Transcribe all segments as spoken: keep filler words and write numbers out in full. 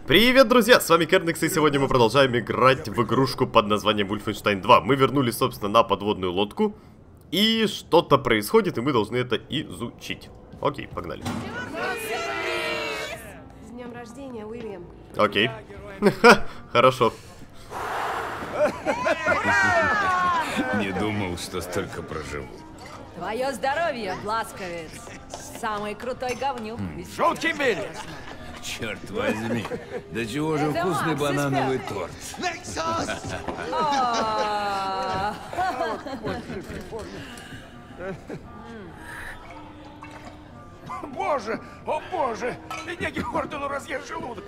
Привет, друзья! С вами Керникс, и сегодня мы продолжаем играть в игрушку под названием Wolfenstein два. Мы вернулись, собственно, на подводную лодку, и что-то происходит, и мы должны это изучить. Окей, погнали. С днем рождения, Уильям. Окей. Хорошо. Не думал, что столько проживу. Твое здоровье, Бласковец. Самый крутой говнюк. Шутки били! Черт возьми, да чего же Это вкусный Макс, банановый ребят. торт. А. Боже, о боже, бедняге Хордону разъест желудок.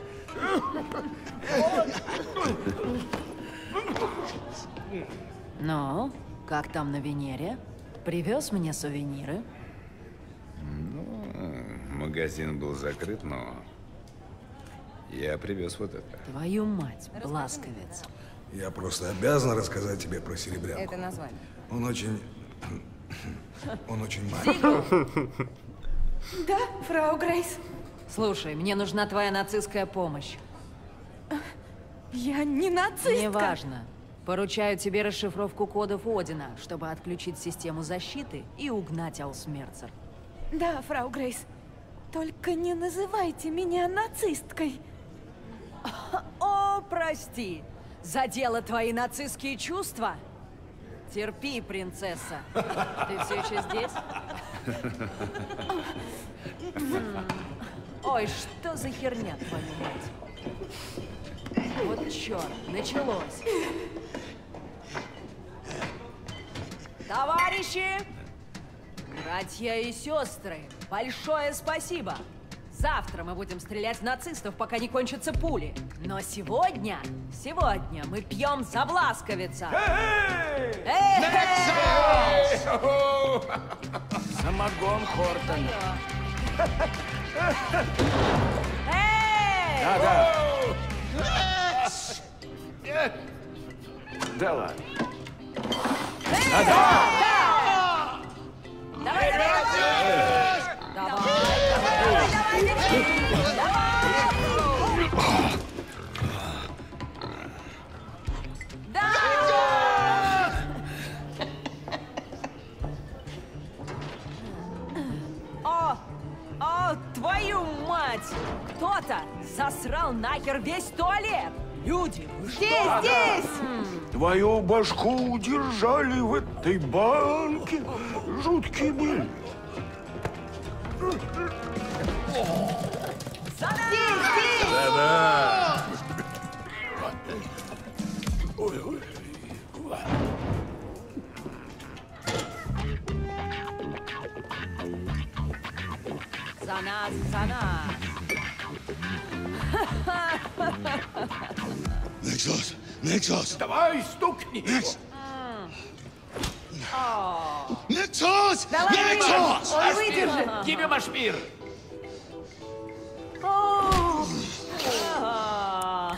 Ну, как там на Венере? Привез мне сувениры? Магазин был закрыт, но я привез вот это. Твою мать, Бласковец. Я просто обязан рассказать тебе про Серебрянку. Это название. Он очень... Он очень маленький. Да, фрау Грейс. Слушай, мне нужна твоя нацистская помощь. Я не нацистка. Неважно. Поручаю тебе расшифровку кодов Одина, чтобы отключить систему защиты и угнать Аусмерцер. Да, фрау Грейс. Только не называйте меня нацисткой. О, прости. Задела твои нацистские чувства? Терпи, принцесса. Ты все еще здесь? Ой, что за херня, твою мать? Вот черт, началось. Товарищи, братья и сестры, большое спасибо. Завтра мы будем стрелять в нацистов, пока не кончатся пули. Но сегодня, сегодня мы пьем за Бласковица. Эй! Самогон Хордона. Эй! Да-да. Да ладно. Давай, давай, давай! Давай, давай, да! О, о, твою мать! Кто-то засрал нахер весь туалет! Люди, вы что? Здесь, здесь! Твою башку удержали в этой банке. Жуткие были. Да-да! Ой-ой. За нас, за нас! Нексос! Нексос! Давай, стукни. Некс! О, Нексос! Давай, Нексос! он выдержит. Тебе машпир. о, а.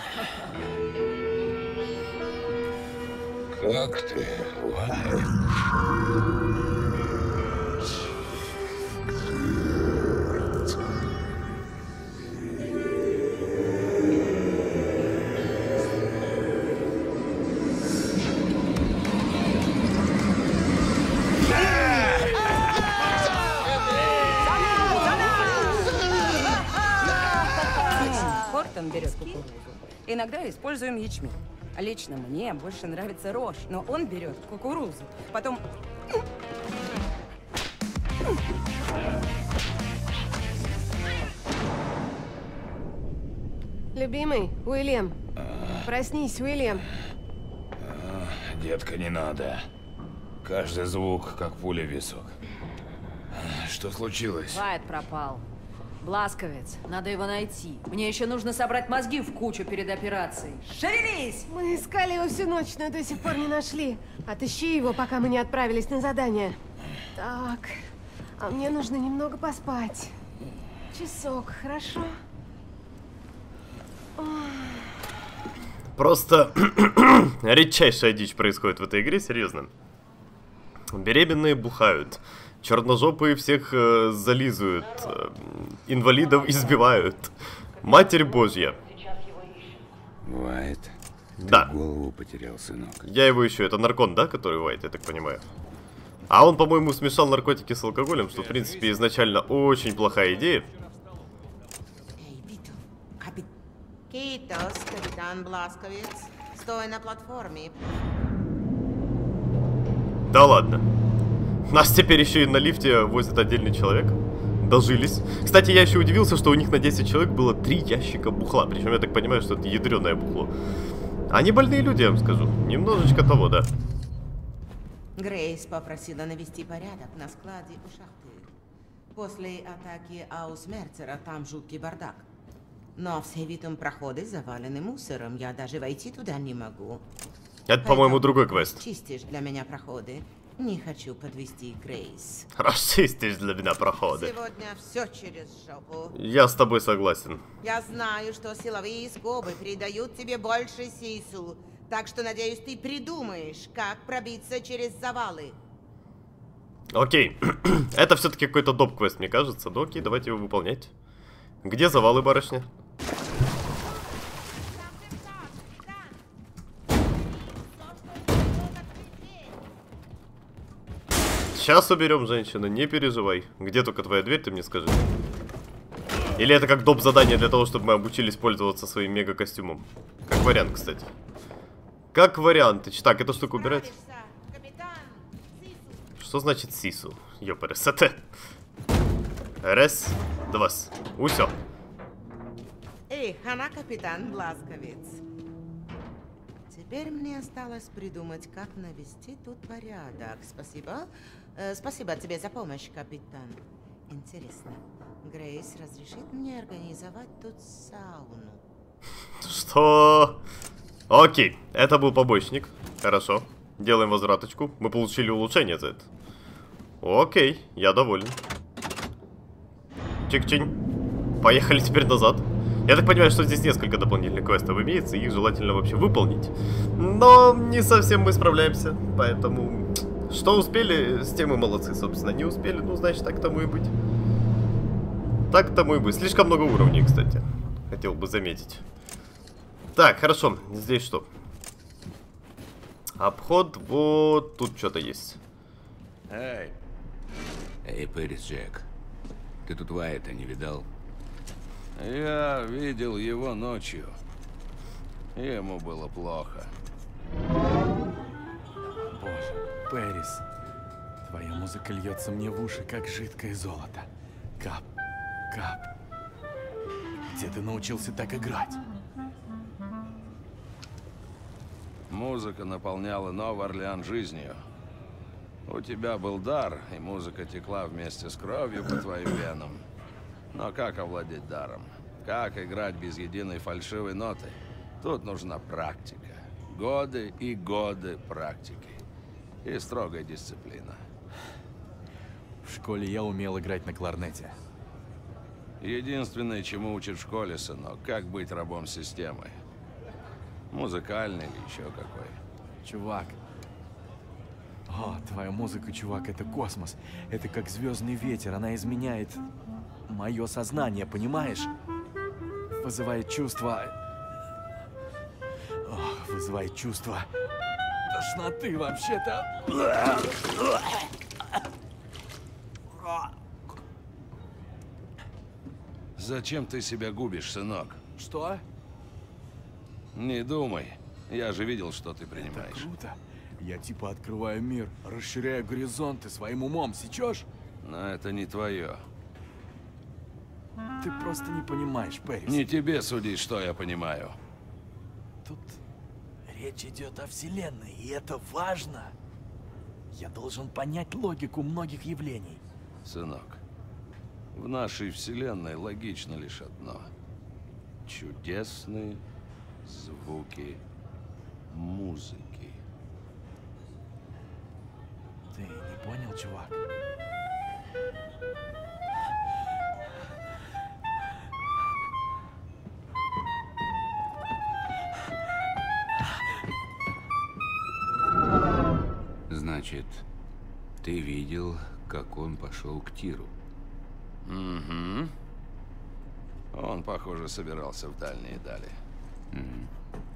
Как ты, Ваня? Хортон берет кукурузу. Иногда используем ячмень. Лично мне больше нравится рожь, но он берет кукурузу. Потом... Любимый, Уильям. Проснись, Уильям. Детка, не надо. Каждый звук, как пуля в висок. Что случилось? Вайт пропал. Бласковец, надо его найти. Мне еще нужно собрать мозги в кучу перед операцией. Шевелись! Мы искали его всю ночь, но до сих пор не нашли. Отыщи его, пока мы не отправились на задание. Так, а мне нужно немного поспать. Часок, хорошо? Просто редчайшая дичь происходит в этой игре, серьезно. Беременные бухают. Черножопые всех э, зализывают. Э, инвалидов избивают. Матерь Божья. Уайт, Да. ты голову потерял, сынок. Я его ищу. Это наркон, да, который Уайт, я так понимаю? А он, по-моему, смешал наркотики с алкоголем, что, в принципе, изначально очень плохая идея. Эй, Вито, капит... Китос, капитан Бласковец. Стой на платформе. Да ладно. Нас теперь еще и на лифте возит отдельный человек. Дожились. Кстати, я еще удивился, что у них на десять человек было три ящика бухла. Причем я так понимаю, что это ядреное бухло. Они больные люди, я вам скажу. Немножечко того, да. Грейс попросила навести порядок на складе у шахты. После атаки Аусмерцера там жуткий бардак. Но все видом проходы завалены мусором. Я даже войти туда не могу. Это, по-моему, другой квест. Чистишь для меня проходы. Не хочу подвести Грейс. Расчистишь для меня проходы. Сегодня все через жопу. Я с тобой согласен. Я знаю, что силовые скобы придают тебе больше сису. Так что, надеюсь, ты придумаешь, как пробиться через завалы. Окей. Это все-таки какой-то доп-квест, мне кажется. Ну окей, давайте его выполнять. Где завалы, барышня? Сейчас уберем, женщина, не переживай. Где только твоя дверь, ты мне скажи. Или это как доп. Задание для того, чтобы мы обучились пользоваться своим мега-костюмом. Как вариант, кстати. Как вариант. Так, эту штуку убирать. Что значит сису? Ёпрст. Раз, два. Усё. Эй, она капитан Бласковец. Теперь мне осталось придумать, как навести тут порядок. Спасибо. Э, спасибо тебе за помощь, капитан. Интересно, Грейс разрешит мне организовать тут сауну? Что? Окей, это был побочник. Хорошо. Делаем возвраточку. Мы получили улучшение за это. Окей, я доволен. Чик-чинь. Поехали теперь назад. Я так понимаю, что здесь несколько дополнительных квестов имеется, и их желательно вообще выполнить. Но не совсем мы справляемся, поэтому... Что успели, с тем и молодцы, собственно. Не успели, ну, значит, так тому и быть. Так тому и быть. Слишком много уровней, кстати. Хотел бы заметить. Так, хорошо. Здесь что? Обход, вот тут что-то есть. Эй. Эй, Пэрис Джек. Ты тут Уайта не видал? Я видел его ночью. Ему было плохо. Боже, Пэрис, твоя музыка льется мне в уши, как жидкое золото. Кап, кап. Где ты научился так играть? Музыка наполняла Новый Орлеан жизнью. У тебя был дар, и музыка текла вместе с кровью по твоим венам. Но как овладеть даром? Как играть без единой фальшивой ноты? Тут нужна практика. Годы и годы практики. И строгая дисциплина. В школе я умел играть на кларнете. Единственное, чему учат в школе, сынок, как быть рабом системы. Музыкальный или еще какой. Чувак. О, твоя музыка, чувак, это космос. Это как звездный ветер, она изменяет мое сознание, понимаешь? Вызывает чувство... Ох, вызывает чувство тошноты вообще-то. Зачем ты себя губишь, сынок? Что? Не думай. Я же видел, что ты принимаешь. Это круто. Я типа открываю мир, расширяю горизонты своим умом, сечешь? Но это не твое. Ты просто не понимаешь, Пэрис. Не тебе судить, что я понимаю. Тут речь идет о Вселенной, и это важно. Я должен понять логику многих явлений. Сынок, в нашей Вселенной логично лишь одно. Чудесные звуки музыки. Ты не понял, чувак? Значит, ты видел, как он пошел к Тиру? Угу. Он, похоже, собирался в дальние дали. Угу.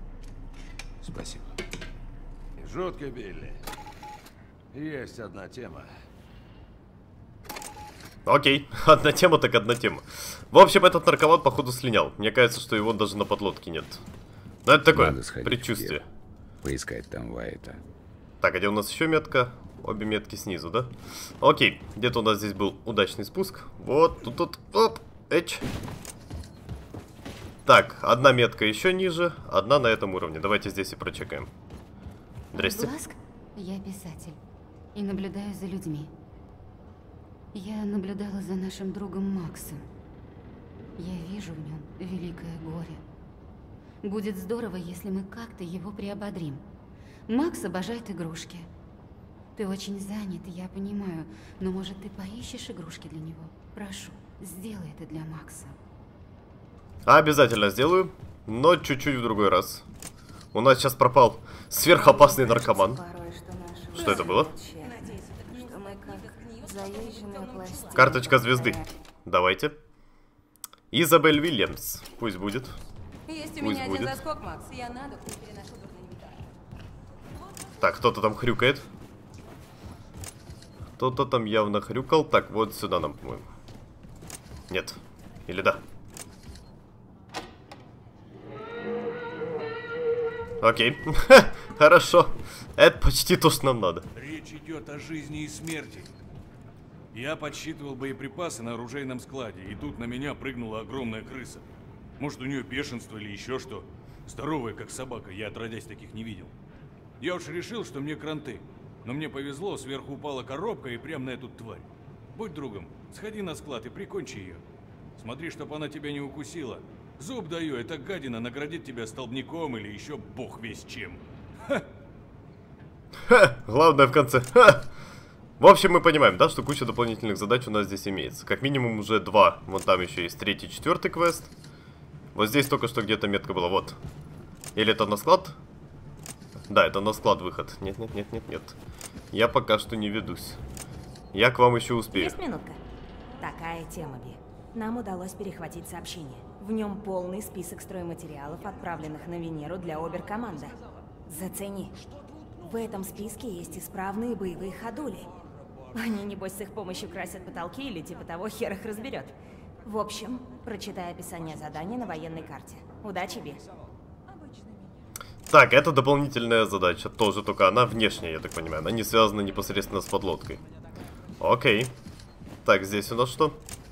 Спасибо. Жутко, Билли. Есть одна тема. Окей, одна тема так одна тема. В общем, этот наркоман походу слинял. Мне кажется, что его даже на подлодке нет. Но это такое предчувствие. Поискать там Вайта. Так, а где у нас еще метка? Обе метки снизу, да? Окей, где-то у нас здесь был удачный спуск. Вот, тут, тут, оп, эч. Так, одна метка еще ниже, одна на этом уровне. Давайте здесь и прочекаем. Здрасте. Бласк, я писатель и наблюдаю за людьми. Я наблюдала за нашим другом Максом. Я вижу в нем великое горе. Будет здорово, если мы как-то его приободрим. Макс обожает игрушки. Ты очень занят, я понимаю, но может ты поищешь игрушки для него? Прошу, сделай это для Макса. Обязательно сделаю, но чуть-чуть в другой раз. У нас сейчас пропал сверхопасный наркоман. Что это было? Карточка звезды. Давайте. Изабель Уильямс. Пусть будет. Есть у Пусть меня будет. один заскок, Макс. Я на дух не переношу дурные металлы. Так, кто-то там хрюкает. Кто-то там явно хрюкал. Так, вот сюда нам, по-моему. Нет. Или да? Окей. Хорошо. Это почти то, что нам надо. Речь идет о жизни и смерти. Я подсчитывал боеприпасы на оружейном складе, и тут на меня прыгнула огромная крыса. Может, у нее бешенство или еще что. Здоровая, как собака, я отродясь таких не видел. Я уж решил, что мне кранты. Но мне повезло, сверху упала коробка и прямо на эту тварь. Будь другом, сходи на склад и прикончи ее. Смотри, чтоб она тебя не укусила. Зуб даю, эта гадина наградит тебя столбняком или еще бог весь чем. Ха! Ха! Главное в конце. Ха! В общем, мы понимаем, да, что куча дополнительных задач у нас здесь имеется. Как минимум уже два. Вон там еще есть третий, четвертый квест. Вот здесь только что где-то метка была, вот. Или это на склад? Да, это на склад выход. Нет, нет, нет, нет, нет. Я пока что не ведусь. Я к вам еще успею. Есть минутка. Такая тема, Би. Нам удалось перехватить сообщение. В нем полный список стройматериалов, отправленных на Венеру для оберкоманда. Зацени. В этом списке есть исправные боевые ходули. Они, небось, с их помощью красят потолки или типа того, хер их разберет. В общем, прочитай описание задания на военной карте. Удачи, Би. Так, это дополнительная задача. Тоже, только она внешняя, я так понимаю. Она не связана непосредственно с подлодкой. Окей. Так, здесь у нас что?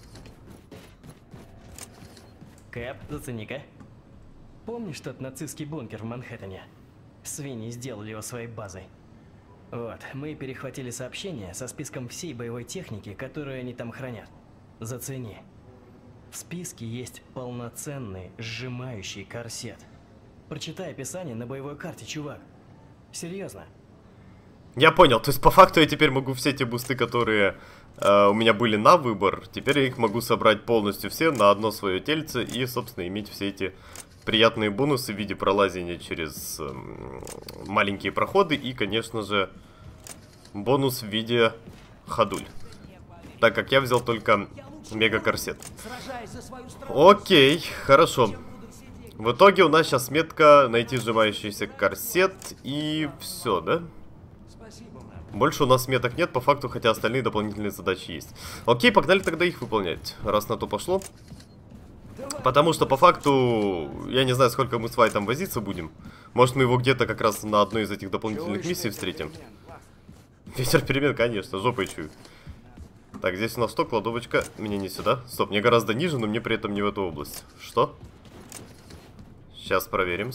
Кэп, зацени-ка. Помнишь тот нацистский бункер в Манхэттене? Свиньи сделали его своей базой. Вот, мы перехватили сообщение со списком всей боевой техники, которую они там хранят. Зацени. В списке есть полноценный сжимающий корсет. Прочитай описание на боевой карте, чувак. Серьезно. Я понял, то есть по факту я теперь могу все те бусты, которые э, у меня были на выбор, теперь я их могу собрать полностью все на одно свое тельце и, собственно, иметь все эти приятные бонусы в виде пролазения через э, маленькие проходы и, конечно же, бонус в виде ходуль. Так как я взял только мега-корсет. Окей, хорошо. В итоге у нас сейчас метка найти сжимающийся корсет и все, да? Больше у нас меток нет, по факту, хотя остальные дополнительные задачи есть. Окей, погнали тогда их выполнять, раз на то пошло. Потому что по факту, я не знаю, сколько мы с Вайтом возиться будем. Может, мы его где-то как раз на одной из этих дополнительных миссий встретим. Ветер перемен, конечно, жопой чую. Так, здесь у нас что? Кладовочка. Мне не сюда. Стоп, мне гораздо ниже, но мне при этом не в эту область. Что? Сейчас проверим.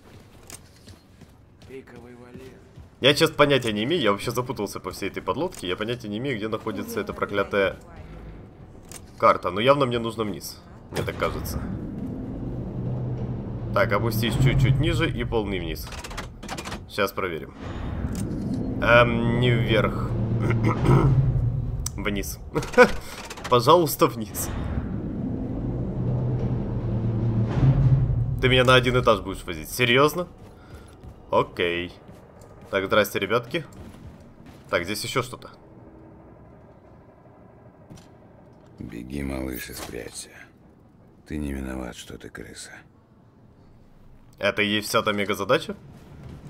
Я, честно, понятия не имею. Я вообще запутался по всей этой подлодке. Я понятия не имею, где находится эта проклятая карта. Но явно мне нужно вниз. Мне так кажется. Так, опустись чуть-чуть ниже и полный вниз. Сейчас проверим. Эм, не вверх. Вниз. Пожалуйста, вниз. Ты меня на один этаж будешь возить. Серьезно? Окей. Так, здрасте, ребятки. Так, здесь еще что-то. Беги, малыш, и спрячься. Ты не виноват, что ты крыса. Это и есть вся та мега-задача?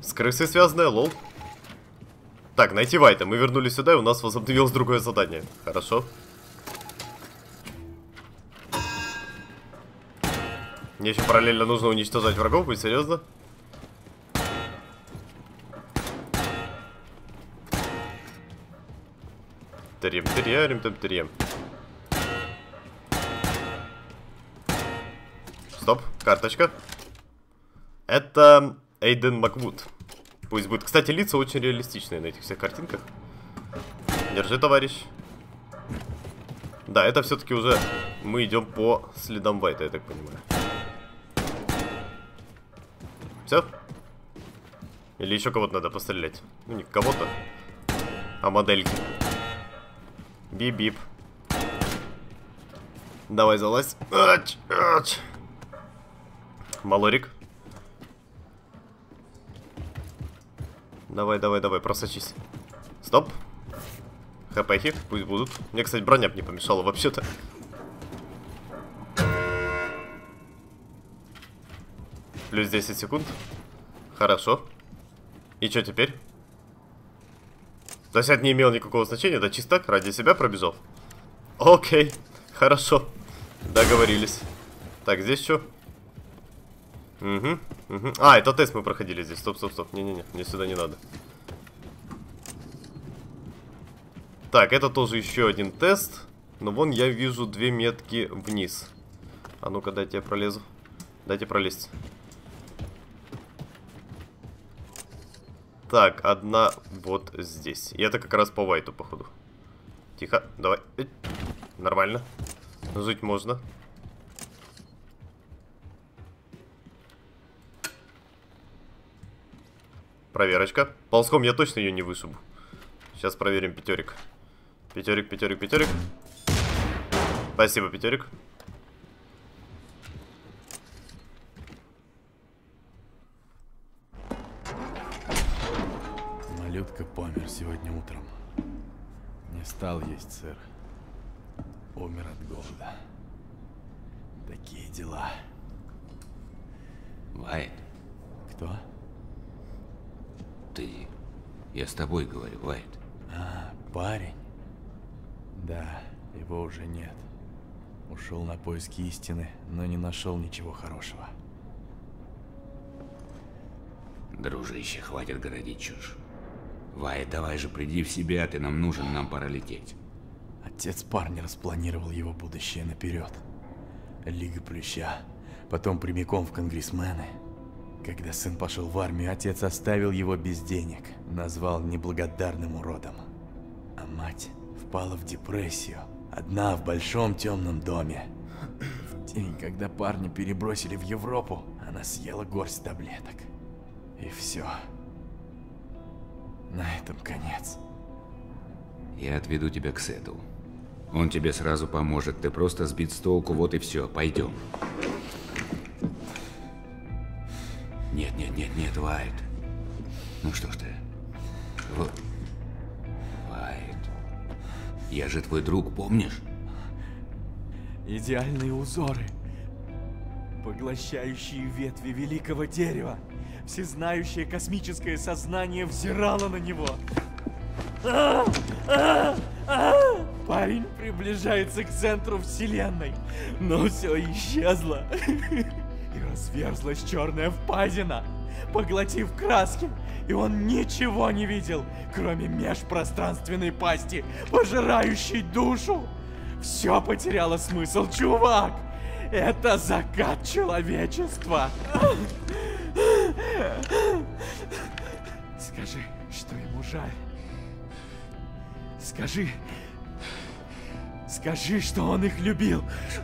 С крысой связанная, лол. Так, найти Вайта. Мы вернулись сюда, и у нас возобновилось другое задание. Хорошо. Мне еще параллельно нужно уничтожать врагов, будь серьезно. Терем, терем, терем, терем. Стоп, карточка. Это Эйден Маквуд. Пусть будет. Кстати, лица очень реалистичные на этих всех картинках. Держи, товарищ. Да, это все-таки уже мы идем по следам Вайта, я так понимаю. Все? Или еще кого-то надо пострелять? Ну, не кого-то, а модельки. Бип-бип. Давай, залазь. Ач, ач. Малорик. Давай, давай, давай, просочись. Стоп. ХПхи, пусть будут. Мне, кстати, броня не помешала вообще-то. Плюс десять секунд. Хорошо. И что теперь? То есть это не имело никакого значения, да чисто так, ради себя пробежал. Окей, хорошо. Договорились. Так, здесь что? Угу, угу. А, это тест мы проходили здесь. Стоп, стоп, стоп. Не-не-не, мне сюда не надо. Так, это тоже еще один тест. Но вон я вижу две метки вниз. А ну-ка, дайте я пролезу. Дайте пролезть. Так, одна вот здесь. И это как раз по Вайту, походу. Тихо, давай. Нормально. Жить можно. Проверочка. Ползком я точно ее не вышибу. Сейчас проверим пятерик. Пятерик, пятерик, пятерик. Спасибо, пятерик. Малютка помер сегодня утром. Не стал есть сыр. Умер от голода. Такие дела. Вайт. Кто? Ты... Я с тобой говорю, Вайт. А, парень? Да, его уже нет. Ушел на поиски истины, но не нашел ничего хорошего. Дружище, хватит городить чушь. Вайт, давай же приди в себя, ты нам нужен, нам пора лететь. Отец парня распланировал его будущее наперед. Лига Плюща, потом прямиком в конгрессмены. Когда сын пошел в армию, отец оставил его без денег, назвал неблагодарным уродом. А мать впала в депрессию, одна в большом темном доме. В день, когда парня перебросили в Европу, она съела горсть таблеток. И все. На этом конец. Я отведу тебя к Сету. Он тебе сразу поможет, ты просто сбит с толку, вот и все, пойдем. Нет, нет, нет, нет, Вайт. Ну что ж ты? Вот. Вайт. Я же твой друг, помнишь? Идеальные узоры, поглощающие ветви великого дерева. Всезнающее космическое сознание взирало на него. А, а, а! Парень приближается к центру вселенной, но все исчезло. И разверзлась черная впадина, поглотив краски, и он ничего не видел, кроме межпространственной пасти, пожирающей душу. Все потеряло смысл, чувак. Это закат человечества. Скажи, что ему жаль. Скажи, скажи, что он их любил.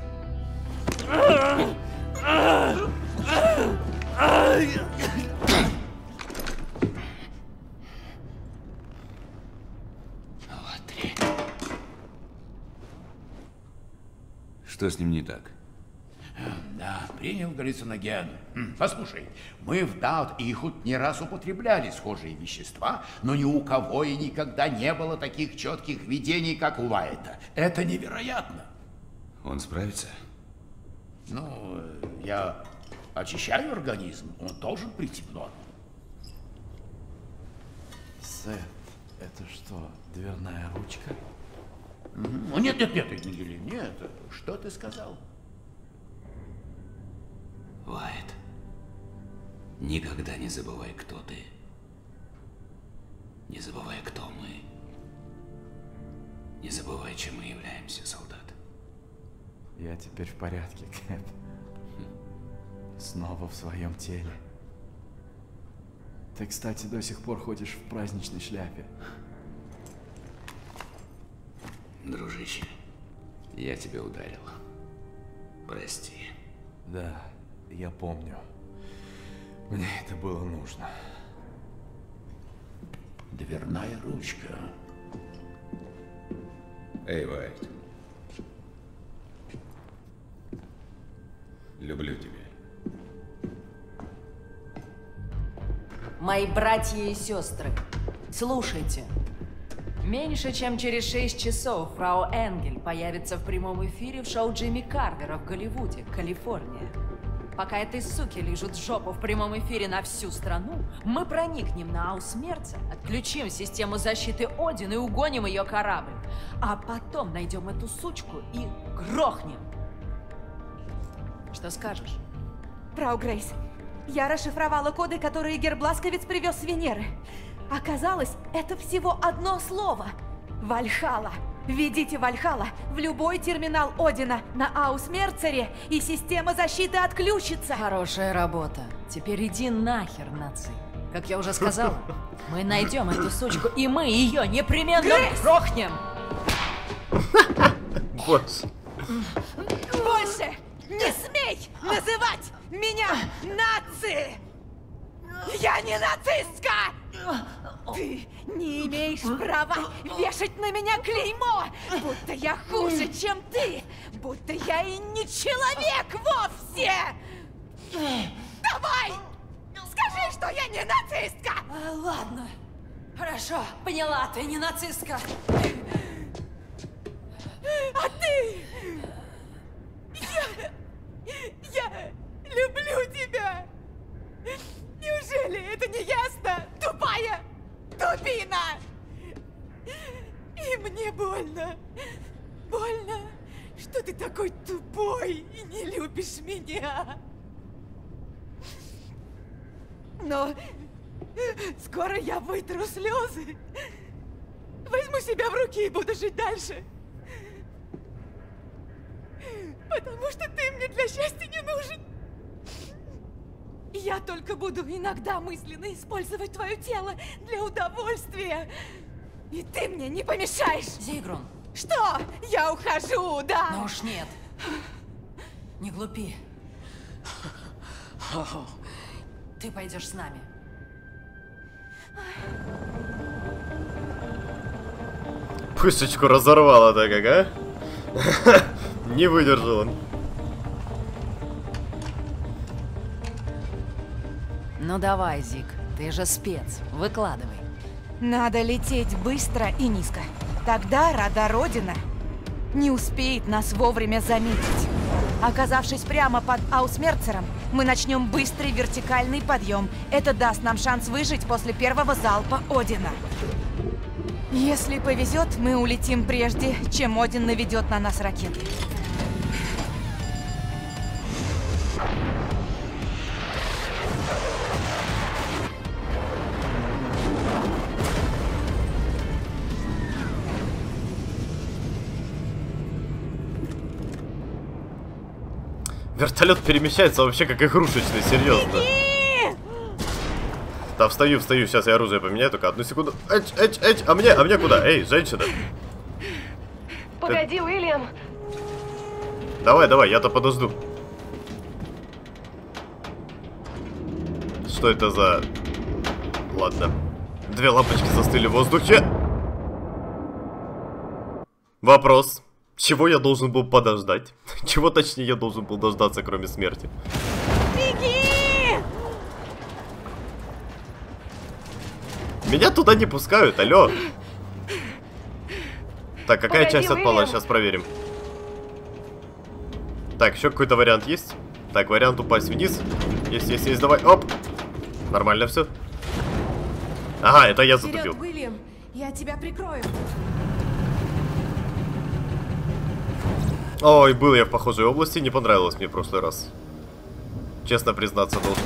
Что с ним не так? Да, принял галлюциноген. Послушай, мы в Даут и Ихуд не раз употребляли схожие вещества, но ни у кого и никогда не было таких четких видений, как у Вайта. Это невероятно. Он справится? Ну, я очищаю организм, он должен прийти в норму. Сет, это что, дверная ручка? Угу. Нет, нет, нет, Энгели, нет. Что ты сказал? Уайт, никогда не забывай, кто ты. Не забывай, кто мы. Не забывай, чем мы являемся, солдат. Я теперь в порядке, Кэп. Снова в своем теле. Ты, кстати, до сих пор ходишь в праздничной шляпе. Дружище, я тебя ударил. Прости. Да, я помню. Мне это было нужно. Дверная ручка. Эй, Уайт. Люблю тебя. Мои братья и сестры, слушайте. Меньше чем через шесть часов фрау Энгель появится в прямом эфире в шоу Джимми Карвера в Голливуде, Калифорния. Пока этой суки лижут жопу в прямом эфире на всю страну, мы проникнем на Аусмерца, отключим систему защиты Один и угоним ее корабль. А потом найдем эту сучку и грохнем. Что скажешь? Фрау Грейс, я расшифровала коды, которые Гербласковец привез с Венеры. Оказалось, это всего одно слово. Вальхалла. Введите Вальхалла в любой терминал Одина на Аусмерцере, и система защиты отключится. Хорошая работа. Теперь иди нахер, наци. Как я уже сказала, мы найдем эту сучку, и мы ее непременно Грейс! грохнем. Боже. Больше не смей называть меня нацией! Я не нацистка! Ты не имеешь права вешать на меня клеймо, будто я хуже, чем ты, будто я и не человек вовсе! Давай! Скажи, что я не нацистка! А, ладно. Хорошо, поняла, ты не нацистка. А ты... Я... Я люблю тебя! Неужели это не ясно, тупая дубина? И мне больно, больно, что ты такой тупой и не любишь меня. Но скоро я вытру слезы, возьму себя в руки и буду жить дальше. Потому что ты мне для счастья не нужен. Я только буду иногда мысленно использовать твое тело для удовольствия. И ты мне не помешаешь. Зигрун. Что? Я ухожу, да? Ну уж нет. Не глупи. Ты пойдешь с нами. Пышечку разорвало так, как, а? Не выдержал он. Ну давай, Зиг, ты же спец, выкладывай. Надо лететь быстро и низко. Тогда радар Одина не успеет нас вовремя заметить. Оказавшись прямо под Аусмерцером, мы начнем быстрый вертикальный подъем. Это даст нам шанс выжить после первого залпа Одина. Если повезет, мы улетим прежде, чем Один наведет на нас ракеты. Вертолет перемещается вообще как игрушечный, серьезно. Да, встаю, встаю, сейчас я оружие поменяю, только одну секунду. Эч, эч, эч, а мне, а мне куда? Эй, женщина. Погоди, Ты... Уильям. Давай, давай, я-то подожду. Что это за... Ладно. Две лампочки застыли в воздухе. Вопрос. Чего я должен был подождать? Чего точнее я должен был дождаться, кроме смерти? Беги! Меня туда не пускают, алло. Так, какая Погоди, часть отпала? Уильям. Сейчас проверим. Так, еще какой-то вариант есть? Так, вариант упасть вниз. Есть, есть, есть, давай, оп. Нормально все. Ага, это я Вперед, затупил. Уильям, я тебя прикрою. Ой, был я в похожей области, не понравилось мне в прошлый раз. Честно признаться должен.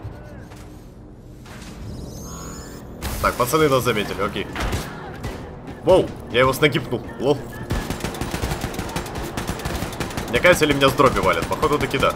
Так, пацаны нас заметили, окей. Воу, я его с ноги пнул, лол. Мне кажется, или меня с дроби валят? Походу таки да.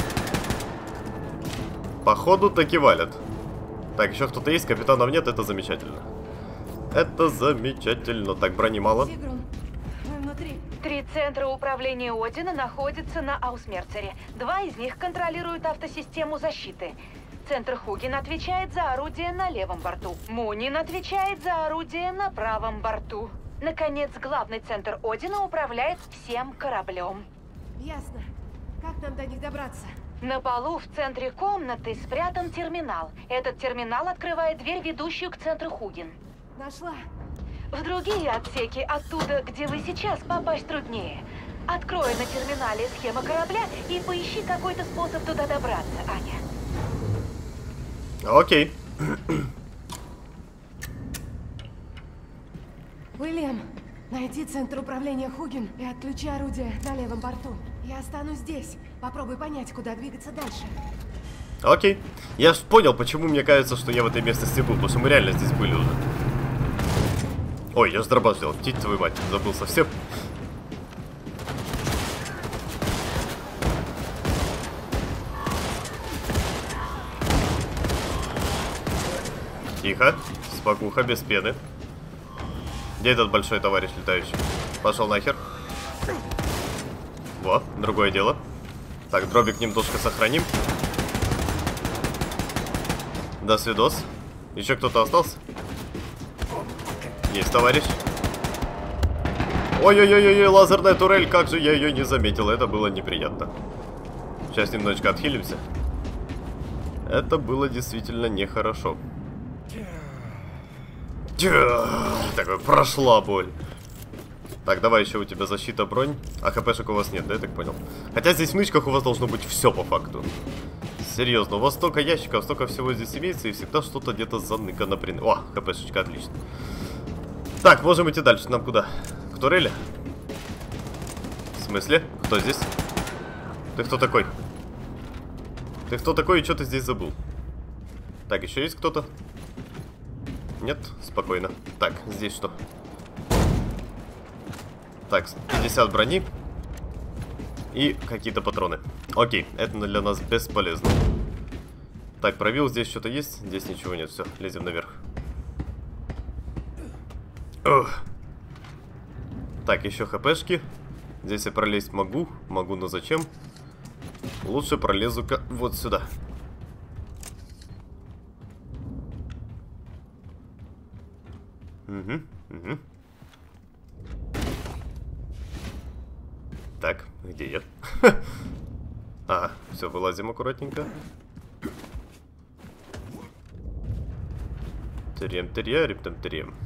Походу таки валят. Так, еще кто-то есть, капитанов нет, это замечательно. Это замечательно. Так, брони мало. Три центра управления Одина находятся на Аусмерцере. Два из них контролируют автосистему защиты. Центр Хугин отвечает за орудие на левом борту. Мунин отвечает за орудие на правом борту. Наконец, главный центр Одина управляет всем кораблем. Ясно. Как нам до них добраться? На полу в центре комнаты спрятан терминал. Этот терминал открывает дверь, ведущую к центру Хугин. Нашла. В другие отсеки, оттуда, где вы сейчас, попасть труднее. Открой на терминале схему корабля и поищи какой-то способ туда добраться, Аня. Окей. Уильям, найди центр управления Хугин и отключи орудие на левом борту. Я останусь здесь. Попробуй понять, куда двигаться дальше. Окей. Я ж понял, почему мне кажется, что я в этой местности был, потому что мы реально здесь были уже. Ой, я ж дробаш сделал. Птить твою мать, забыл совсем. Тихо, спокуха, без пены. Где этот большой товарищ летающий? Пошел нахер. Во, другое дело. Так, дробик немножко сохраним. До свидос. Еще кто-то остался? Есть, товарищ. Ой-ой-ой-ой, лазерная турель, как же я ее не заметил. Это было неприятно. Сейчас немножечко отхилимся. Это было действительно нехорошо. Такой, прошла боль. Так, давай еще у тебя защита, бронь. А хпшек у вас нет, да, я так понял? Хотя здесь в нычках у вас должно быть все по факту. Серьезно, у вас столько ящиков, столько всего здесь имеется, и всегда что-то где-то заныкано. О, хпшечка, отлично. Так, можем идти дальше. Нам куда? К турели? В смысле? Кто здесь? Ты кто такой? Ты кто такой и что ты здесь забыл? Так, еще есть кто-то? Нет? Спокойно. Так, здесь что? Так, пятьдесят брони. И какие-то патроны. Окей, это для нас бесполезно. Так, пробил, здесь что-то есть? Здесь ничего нет, все, лезем наверх. Ugh. Так, еще хпшки. Здесь я пролезть могу. Могу, но зачем? Лучше пролезу-ка вот сюда. Угу, угу. Так, где я? Ага, все, вылазим аккуратненько. Трем, трем, трем, трем.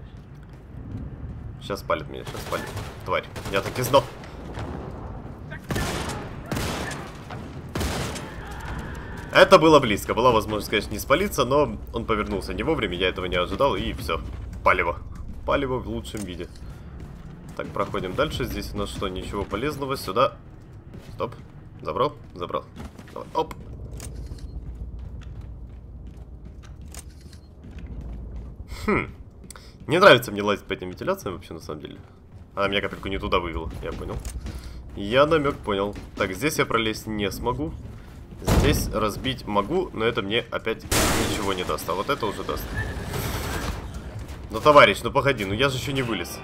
Сейчас палит меня, сейчас палит. Тварь, я так и знал. Это было близко. Была возможность, конечно, не спалиться, но он повернулся не вовремя, я этого не ожидал, и все. Палево. Палево в лучшем виде. Так, проходим дальше. Здесь у нас что? Ничего полезного. Сюда. Стоп. Забрал? Забрал. Давай. Оп. Хм. Не нравится мне лазить по этим вентиляциям вообще, на самом деле. Она меня капельку не туда вывела, я понял. Я намек понял. Так, здесь я пролезть не смогу. Здесь разбить могу, но это мне опять ничего не даст. А вот это уже даст. Ну, товарищ, ну погоди, ну я же еще не вылез.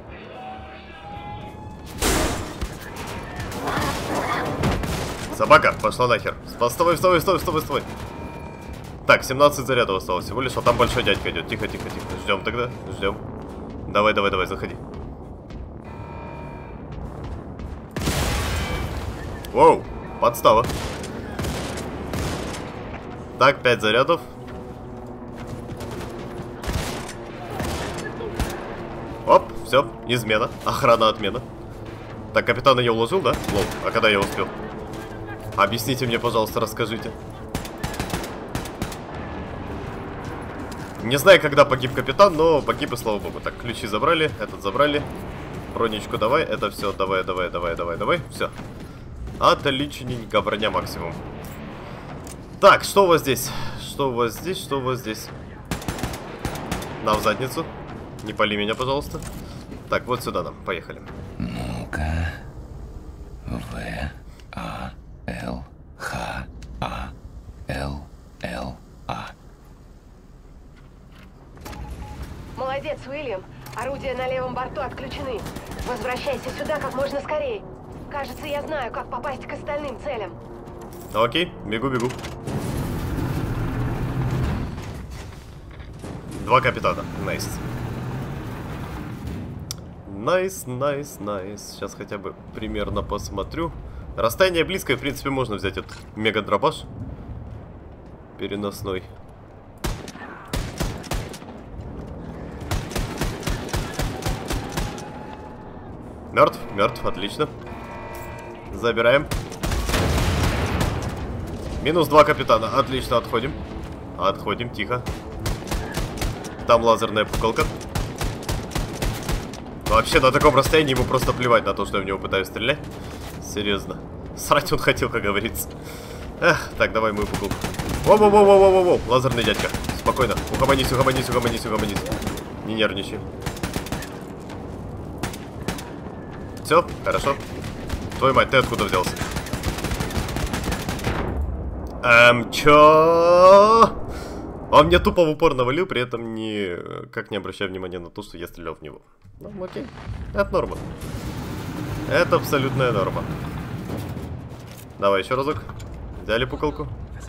Собака, пошла нахер. Вставай, вставай, вставай, вставай, вставай. Так, семнадцать зарядов осталось всего лишь, а там большой дядька идет. Тихо, тихо, тихо. Ждем тогда, ждем. Давай, давай, давай, заходи. Воу, подстава. Так, пять зарядов. Оп, все, измена. Охрана, отмена. Так, капитана я уложил, да? Лол, а когда я успел? Объясните мне, пожалуйста, расскажите. Не знаю, когда погиб капитан, но погиб, и слава богу. Так, ключи забрали, этот забрали. Бронечку давай, это все, давай, давай, давай, давай, давай, все. Отличненько, броня максимум. Так, что у вас здесь? Что у вас здесь, что у вас здесь? На, в задницу. Не пали меня, пожалуйста. Так, вот сюда нам, поехали. Ну-ка. В, А, Л, Х, А, Л, Л, А. Молодец, Уильям. Орудия на левом борту отключены. Возвращайся сюда как можно скорее. Кажется, я знаю, как попасть к остальным целям. Окей, бегу-бегу. Два капитана. Найс. Найс, найс, найс. Сейчас хотя бы примерно посмотрю. Расстояние близкое, в принципе, можно взять этот мега-дробаш. Переносной. Мертв, мертв, отлично. Забираем. Минус два капитана, отлично, отходим. Отходим, тихо. Там лазерная пукалка. Вообще, на таком расстоянии ему просто плевать на то, что я в него пытаюсь стрелять. Серьезно. Срать он хотел, как говорится. Эх, так, давай мою пукалку. Воу-воу-воу-воу-воу-воу, лазерный дядька. Спокойно, угомонись, угомонись, угомонись, угомонись. Не нервничай. Все, хорошо. Твою мать, ты откуда взялся? Эм, чё? Он мне тупо в упор навалил, при этом не... как не обращая внимания на то, что я стрелял в него. Ну, окей. Это норма. Это абсолютная норма. Давай еще разок. Взяли пукалку.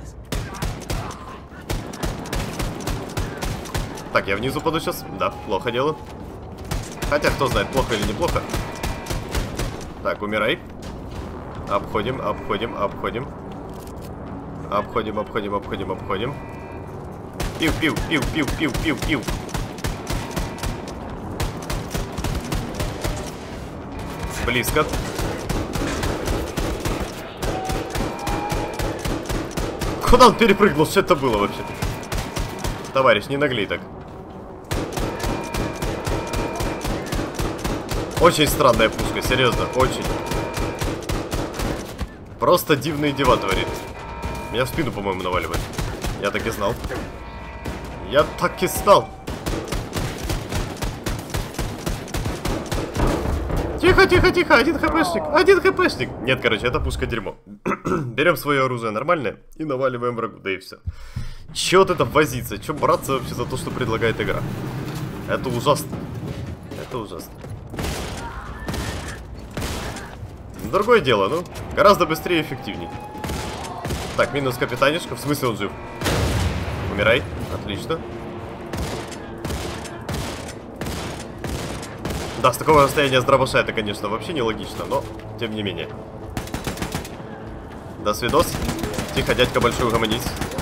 Так, я внизу паду сейчас. Да, плохо дело. Хотя, кто знает, плохо или неплохо. Так, умирай. Обходим, обходим, обходим. Обходим, обходим, обходим, обходим. Пиу, пиу, пиу, пиу, пиу, пиу, пиу. Близко. Куда он перепрыгнул? Что это было вообще? Товарищ, не наглей так. Очень странная пушка, серьезно, очень. Просто дивные дела творит. Меня в спину, по-моему, наваливает. Я так и знал. Я так и знал. Тихо, тихо, тихо, один хпшник, один хпшник. Нет, короче, это пушка дерьмо. Берем свое оружие нормальное и наваливаем врагу, да и все. Че вот это возиться, че браться вообще за то, что предлагает игра? Это ужасно. Это ужасно. Другое дело, ну, гораздо быстрее и эффективней. Так, минус капитанишка, в смысле он жив? Умирай, отлично. Да, с такого расстояния с дробаша это, конечно, вообще нелогично, но тем не менее. До свидос. Тихо, дядька большой, угомонись.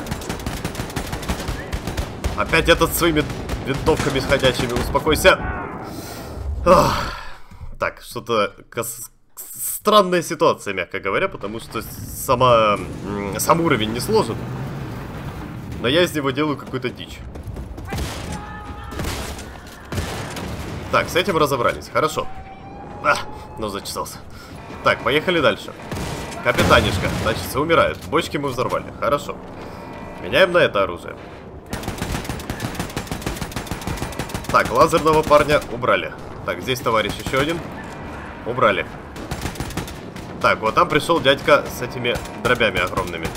Опять этот с своими винтовками сходящими, успокойся. Ох. Так, что-то странная ситуация, мягко говоря, потому что сама... сам уровень не сложен. Но я из него делаю какую-то дичь. Так, с этим разобрались, хорошо. А, ну зачесался. Так, поехали дальше. Капитанишка, значит, умирают. Бочки мы взорвали, хорошо. Меняем на это оружие. Так, лазерного парня убрали. Так, здесь товарищ еще один. Убрали. Так, вот там пришел дядька с этими дробями огромными.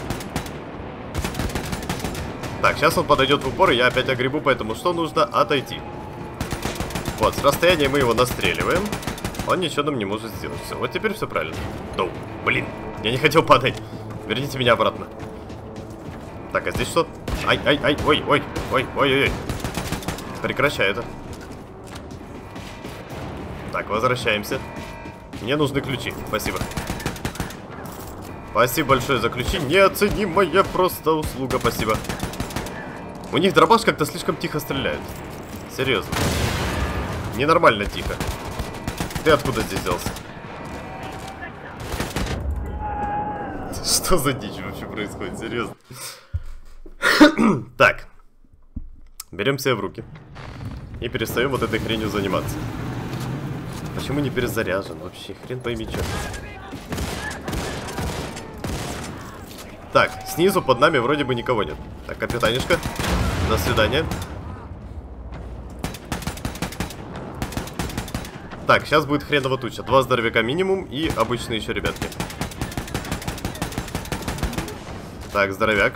Так, сейчас он подойдет в упор, и я опять огребу, поэтому что нужно? Отойти. Вот, с расстояния мы его настреливаем. Он ничего нам не может сделать. Все, вот теперь все правильно. Ну, блин, я не хотел падать. Верните меня обратно. Так, а здесь что? Ай, ай, ай, ой, ой, ой, ой, ой. Прекращай это. Так, возвращаемся. Мне нужны ключи, спасибо. Спасибо большое за ключи. Неоценимая просто услуга, спасибо. У них дробаш как-то слишком тихо стреляет. Серьезно. Ненормально тихо. Ты откуда здесь взялся? Что за дичь вообще происходит? Серьезно. Так. Берем себя в руки. И перестаем вот этой хренью заниматься. Почему не перезаряжен вообще? Хрен пойми, что. Так, снизу под нами вроде бы никого нет. Так, капитанишка, до свидания. Так, сейчас будет хреново туча. Два здоровяка минимум и обычные еще ребятки. Так, здоровяк.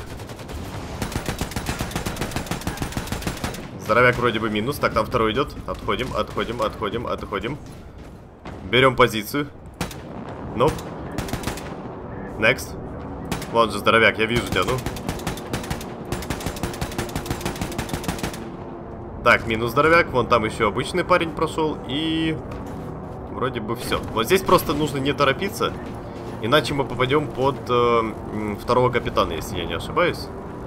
Здоровяк вроде бы минус. Так, там второй идет. Отходим, отходим, отходим, отходим. Берем позицию. Ну. Next. Вон же здоровяк, я вижу тебя, ну. Так, минус здоровяк. Вон там еще обычный парень прошел. И... вроде бы все. Вот здесь просто нужно не торопиться. Иначе мы попадем под э, второго капитана, если я не ошибаюсь.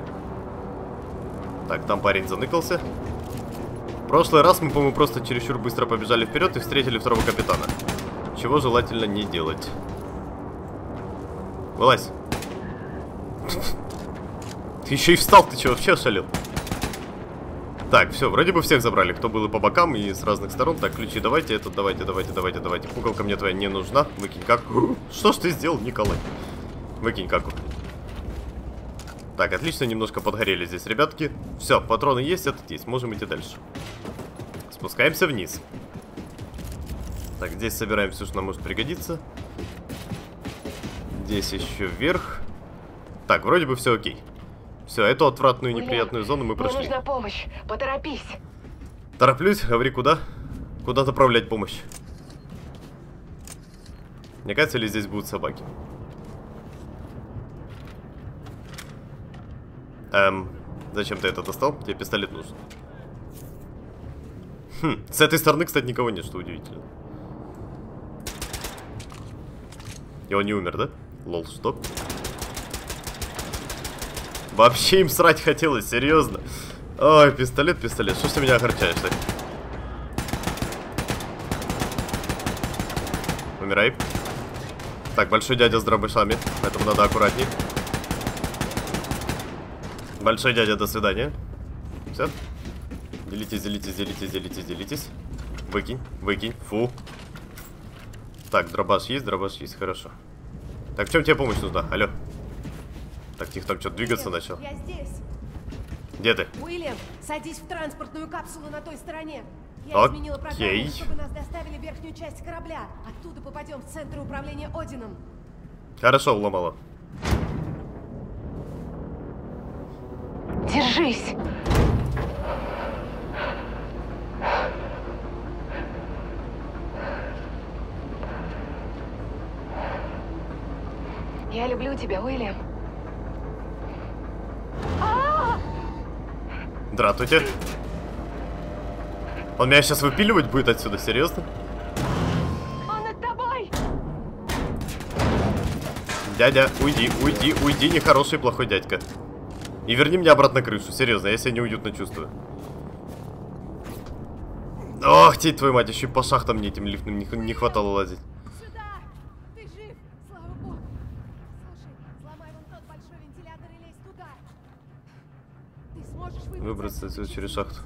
Так, там парень заныкался. В прошлый раз мы, по-моему, просто чересчур быстро побежали вперед и встретили второго капитана. Чего желательно не делать. Вылазь. Ты еще и встал, ты что, вообще ошалел? Так, все, вроде бы всех забрали, кто был и по бокам, и с разных сторон. Так, ключи давайте, этот давайте, давайте, давайте, давайте. Пугалка мне твоя не нужна. Выкинь каку. Что ж ты сделал, Николай? Выкинь каку. Так, отлично, немножко подгорели здесь, ребятки. Все, патроны есть, этот есть, можем идти дальше. Спускаемся вниз. Так, здесь собираем все, что нам может пригодиться. Здесь еще вверх. Так, вроде бы все окей. Все, эту отвратную неприятную зону мы прошли. Мне нужна помощь, поторопись. Тороплюсь, говори куда? Куда направлять помощь? Мне кажется, ли здесь будут собаки? Эм, зачем ты это достал? Тебе пистолет нужен. Хм, с этой стороны, кстати, никого нет, что удивительно. И он не умер, да? Лол, что? Вообще им срать хотелось, серьезно. Ой, пистолет, пистолет. Что ж ты меня огорчаешь, так? Умирай. Так, большой дядя с дробышами, поэтому надо аккуратней. Большой дядя, до свидания. Все. Делитесь, делитесь, делитесь, делитесь, делитесь. Выкинь, выкинь, фу. Так, дробаш есть, дробаш есть, хорошо. Так, в чем тебе помощь нужна? Алло. Так, тихо, там что-то двигаться начал. Я здесь. Где ты? Уильям, садись в транспортную капсулу на той стороне. Я Окей. изменила программу, чтобы нас доставили в верхнюю часть корабля. Оттуда попадем в центр управления Одином. Хорошо, уломала. Держись. Я люблю тебя, Уильям. Здравствуйте. Он меня сейчас выпиливать будет отсюда, серьезно? Он над тобой. Дядя, уйди, уйди, уйди, нехороший, плохой дядька. И верни меня обратно на крышу, серьезно, я себя неуютно чувствую. Ох, теть твою мать, еще и по шахтам мне этим лифтом не, не хватало лазить. Сюда. Ты жив, слава богу. Слушай, сломай вон тот большой вентилятор и лезь туда. Ты сможешь выбраться отсюда через шахту.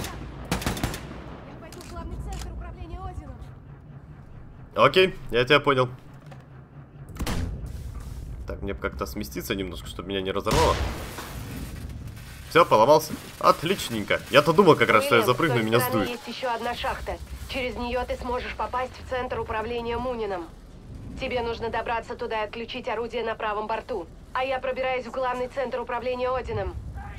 Я пойду в главный центр управления Одином. Окей, я тебя понял. Так, мне как-то сместиться немножко, чтобы меня не разорвало. Все, поломался. Отличненько. Я-то думал как раз, что я запрыгну и меня сдует. Есть еще одна шахта. Через нее ты сможешь попасть в центр управления Мунином. Тебе нужно добраться туда и отключить орудие на правом борту. А я пробираюсь в главный центр управления Одином.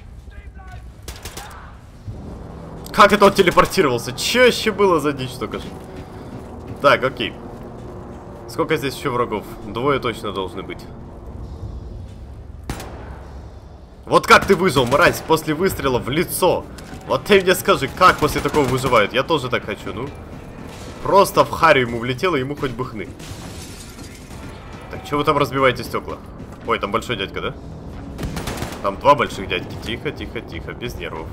Как это он телепортировался? Че еще было за дичь только что? Так, окей. Сколько здесь еще врагов? Двое точно должны быть. Вот как ты выжил, мразь, после выстрела в лицо? Вот ты мне скажи, как после такого выживают? Я тоже так хочу, ну. Просто в харю ему влетело, ему хоть бы хны. Так, что вы там разбиваете стекла? Ой, там большой дядька, да? Там два больших дядьки. Тихо, тихо, тихо, без нервов.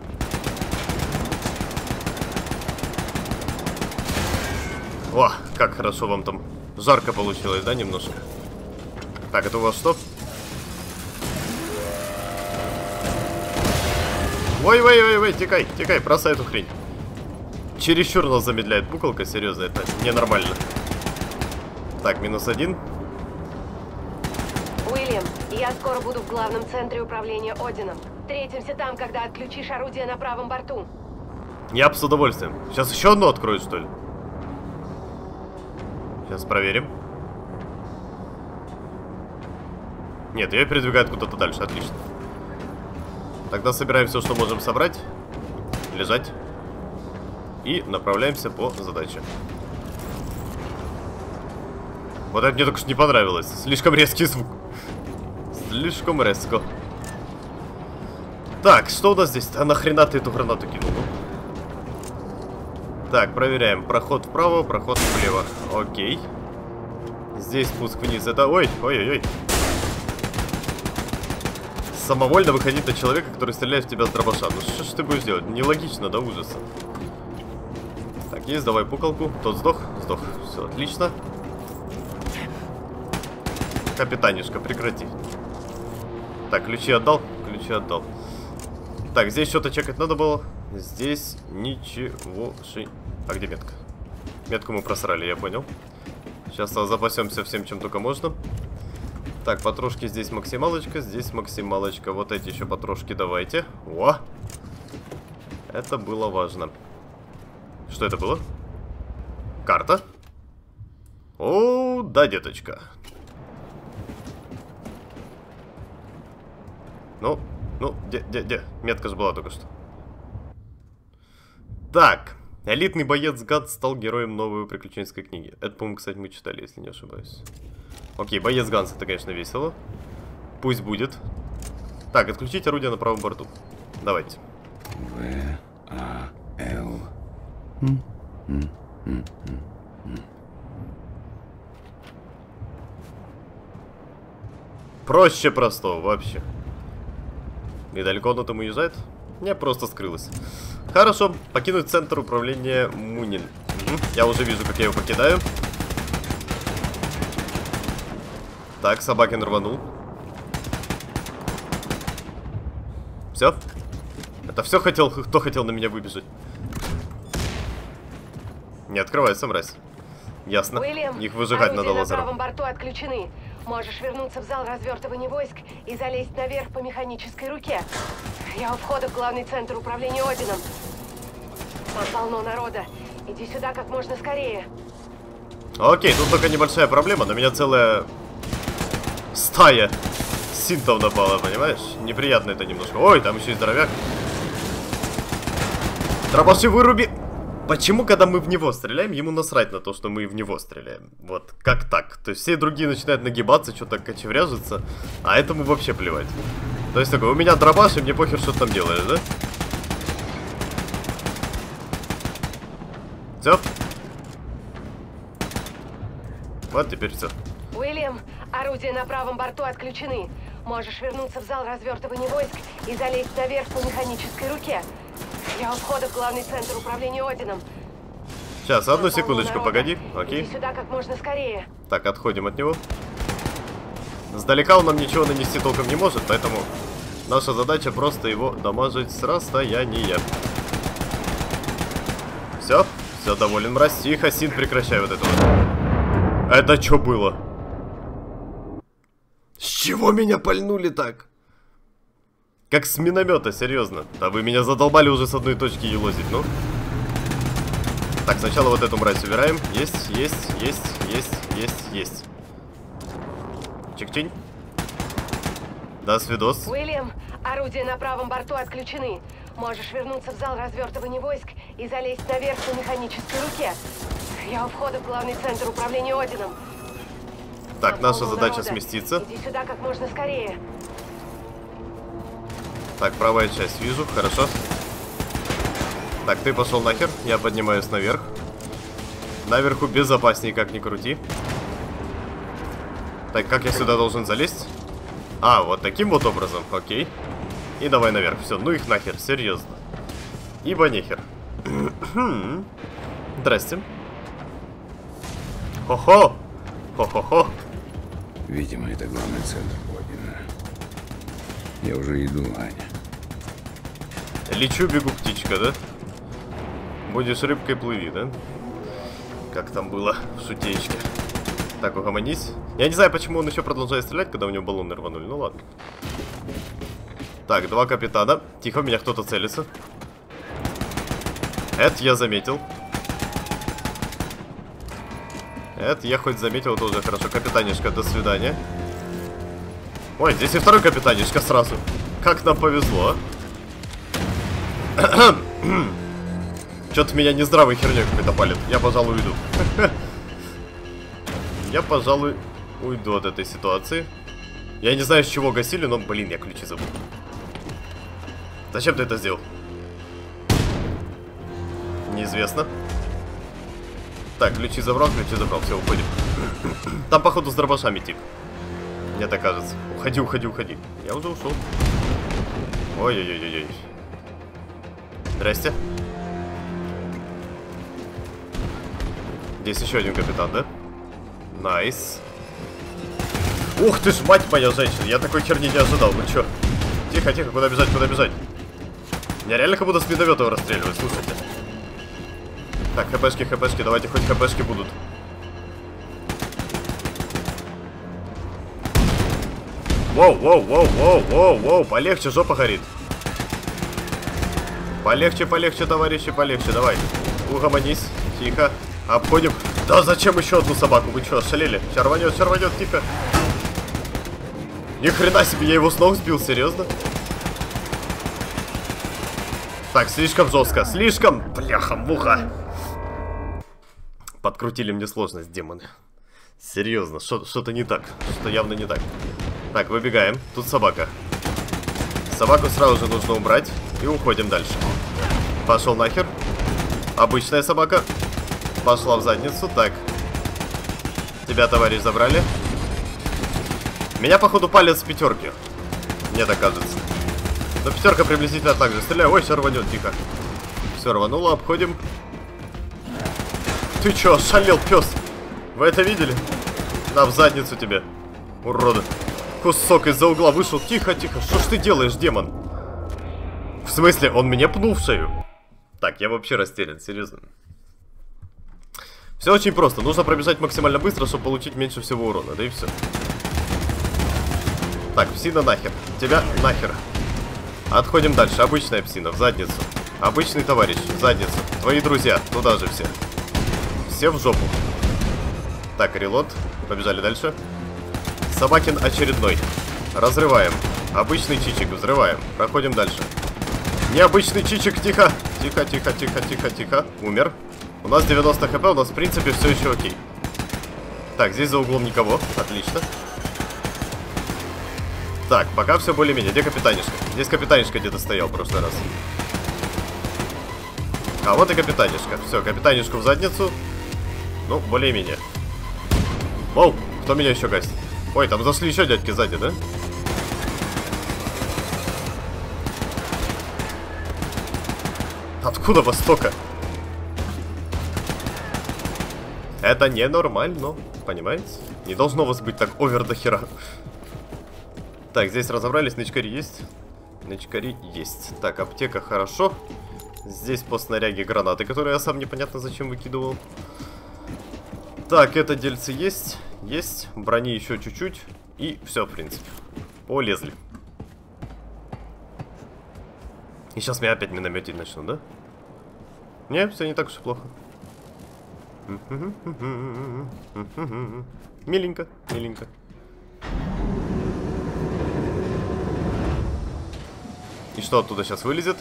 О, как хорошо вам там. Жарко получилось, да, немножко? Так, это у вас что? Ой, ой, ой, ой, тикай, тикай, бросай эту хрень. Чересчур нас замедляет пуколка, серьезно, это ненормально. Так, минус один. Уильям, я скоро буду в главном центре управления Одином. Встретимся там, когда отключишь орудие на правом борту. Я бы с удовольствием. Сейчас еще одно открою, что ли? Сейчас проверим. Нет, ее передвигают куда-то дальше, отлично. Тогда собираем все, что можем собрать. Лежать. И направляемся по задаче. Вот это мне только что не понравилось. Слишком резкий звук. Слишком резко. Так, что у нас здесь? А нахрена ты эту гранату кинул? Так, проверяем. Проход вправо, проход влево. Окей. Здесь спуск вниз. Это... Ой, ой-ой-ой. Самовольно выходить на человека, который стреляет в тебя с дробаша. Ну что ж ты будешь делать? Нелогично до ужаса. Так, есть, давай пуколку. Тот сдох? Сдох. Все, отлично. Капитанишка, прекрати. Так, ключи отдал? Ключи отдал. Так, здесь что-то чекать надо было. Здесь ничего. Ши... А где метка? Метку мы просрали, я понял. Сейчас запасемся всем, чем только можно. Так, потрошки здесь максималочка, здесь максималочка. Вот эти еще потрошки давайте. О! Это было важно. Что это было? Карта? О, да, деточка. Ну, ну, где, где, где? Метка же была только что. Так. Элитный боец Гад стал героем новой приключенческой книги. Это, по-моему, кстати, мы читали, если не ошибаюсь. Окей, боец Ганс, это, конечно, весело. Пусть будет. Так, отключить орудие на правом борту. Давайте. В, А, Л. Проще простого вообще. Недалеко он там уезжает? Не, просто скрылась. Хорошо, покинуть центр управления Мунин. Угу. Я уже вижу, как я его покидаю. Так, Собакин рванул. Все? Это все хотел, кто хотел на меня выбежать? Не открывается, мразь. Ясно. Уильям, их выжигать надо орудия лазером. на правом борту отключены. Можешь вернуться в зал развертывания войск и залезть наверх по механической руке. Я у входа в главный центр управления Одином. Там полно народа. Иди сюда как можно скорее. Окей, тут только небольшая проблема. На меня целая стая синтов напала, понимаешь? Неприятно это немножко. Ой, там еще и здоровяк. Дробаши выруби! Почему, когда мы в него стреляем, ему насрать на то, что мы в него стреляем? Вот, как так? То есть все другие начинают нагибаться, что-то кочевряжется, а этому вообще плевать. То есть такой, у меня дробаш, и мне похер, что ты там делаешь, да? Все? Вот теперь все. Уильям, орудия на правом борту отключены. Можешь вернуться в зал развертывания войск и залезть наверх по механической руке. Я у входа в главный центр управления Одином. Сейчас, одну секундочку, погоди. Окей. Иди сюда как можно скорее. Так, отходим от него. Сдалека он нам ничего нанести толком не может, поэтому наша задача просто его дамажить с расстояния. Все? Все, доволен, мразь. Тихо, Син, прекращай вот это вот. Это что было? С чего меня пальнули так? Как с миномета, серьезно. Да вы меня задолбали уже с одной точки елозить, ну. Так, сначала вот эту мразь убираем. Есть, есть, есть, есть, есть, есть. Чик-чинь. Да, свидос. Уильям, орудия на правом борту отключены. Можешь вернуться в зал развертывания войск и залезть наверх по механической руке. Я у входа в главный центр управления Одином. Так, наша задача сместиться. Иди сюда как можно скорее. Так, правая часть вижу, хорошо. Так, ты пошел нахер, я поднимаюсь наверх. Наверху безопаснее, как ни крути. Так, как я сюда должен залезть? А, вот таким вот образом, окей. И давай наверх, все, ну их нахер, серьезно. Ибо нехер. Здрасте. Хо-хо! Хо-хо-хо! Видимо, это главный центр Одина. Я уже иду, Аня. Лечу, бегу, птичка, да? Будешь рыбкой, плыви, да? Как там было в шутеечке. Так, угомонись. Я не знаю, почему он еще продолжает стрелять, когда у него баллоны рванули. Ну ладно. Так, два капитана. Тихо, в меня кто-то целится. Это я заметил. Это я хоть заметил, тоже хорошо. Капитанишка, до свидания. Ой, здесь и второй капитанишка сразу. Как нам повезло, а? Что-то меня нездравой херней какой-то палит. Я, пожалуй, уйду. Я, пожалуй, уйду от этой ситуации. Я не знаю, с чего гасили, но, блин, я ключи забыл. Зачем ты это сделал? Неизвестно. Так, ключи забрал, ключи забрал. Все, уходим. Там, походу, с дробашами тип. Мне так кажется. Уходи, уходи, уходи. Я уже ушел. Ой-ой-ой-ой. Здрасте. Здесь еще один капитан, да? Найс. Ух ты ж, мать моя женщина. Я такой херни не ожидал. Ну чё? Тихо, тихо, куда бежать, куда бежать? Я реально как будто с миномета расстреливаю, слушайте. Так, хпшки, хпшки, давайте хоть хпшки будут. Воу, воу, воу, воу, воу, воу, полегче, жопа горит. Полегче, полегче, товарищи, полегче, давай. Угомонись, тихо. Обходим. Да зачем еще одну собаку? Вы что, шалели? Сейчас рванет, сейчас рванет, тихо. Ни хрена себе, я его с ног сбил, серьезно? Так, слишком жестко, слишком, бляха-муха. Подкрутили мне сложность, демоны. Серьезно, что-то не так, что явно не так. Так, выбегаем, тут собака. Собаку сразу же нужно убрать и уходим дальше. Пошел нахер. Обычная собака. Пошла в задницу, так. Тебя, товарищ, забрали. Меня, походу, палят с пятерки. Мне так кажется. Но пятерка приблизительно так же. Стреляю. Ой, все рванет, тихо. Все рвануло, обходим. Ты че, шалел, пес? Вы это видели? На, в задницу тебе. Урода. Кусок из-за угла вышел. Тихо, тихо. Что ж ты делаешь, демон? В смысле, он мне пнул в шею? Так, я вообще растерян, серьезно. Все очень просто. Нужно пробежать максимально быстро, чтобы получить меньше всего урона. Да и все. Так, псина нахер. Тебя нахер. Отходим дальше. Обычная псина в задницу. Обычный товарищ в задницу. Твои друзья. Туда же все. Все в жопу. Так, релот. Побежали дальше. Собакин очередной. Разрываем. Обычный чичик. Взрываем. Проходим дальше. Необычный чичик. Тихо. Тихо, тихо, тихо, тихо, тихо. Умер. У нас девяносто хп. У нас, в принципе, все еще окей. Так, здесь за углом никого. Отлично. Так, пока все более-менее. Где капитанишка? Здесь капитанишка где-то стоял в прошлый раз. А вот и капитанишка. Все, капитанишку в задницу. Ну, более-менее. Воу, кто меня еще гасит? Ой, там зашли еще дядьки сзади, да? Откуда вас столько? Это ненормально, понимаете? Не должно вас быть так овер до хера. Так, здесь разобрались, нычкари есть? Нычкари есть. Так, аптека хорошо. Здесь по снаряге гранаты, которые я сам непонятно зачем выкидывал. Так, это дельцы есть. Есть. Брони еще чуть-чуть. И все, в принципе. Полезли. И сейчас меня опять минометить начнут, да? Не, все не так уж и плохо. Миленько, миленько. И что оттуда сейчас вылезет?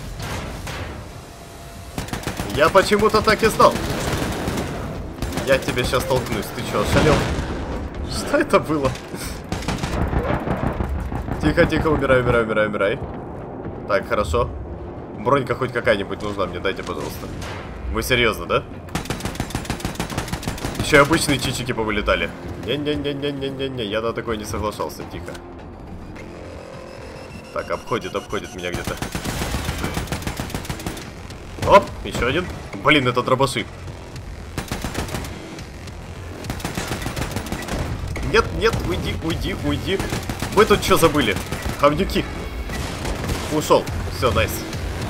Я почему-то так и знал. Я тебе сейчас толкнусь. Ты что, ошалел? Что это было? Тихо, тихо, умирай, умирай, умирай, умирай. Так, хорошо. Бронька хоть какая-нибудь нужна мне, дайте, пожалуйста. Вы серьезно, да? Еще и обычные чичики повылетали. Не-не-не-не-не-не-не, я на такое не соглашался, тихо. Так, обходит, обходит меня где-то. Оп, еще один. Блин, это дробаши. Нет, нет, уйди, уйди, уйди. Вы тут что забыли? Говнюки. Ушел. Все, найс.